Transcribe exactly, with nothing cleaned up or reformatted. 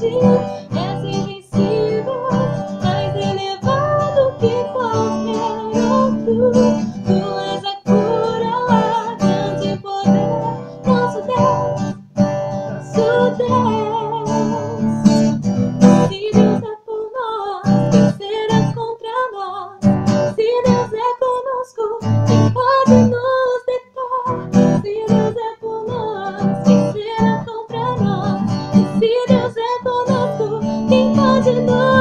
grande, és invencível, mais elevado que qualquer outro. Tu és a cura, grande poder, nosso Deus, nosso Deus. Se Deus é por nós, quem será contra nós? Se Deus é conosco, quem pode nos deter? Se Deus é por nós, quem será contra nós? E se Deus é conosco, quem pode nos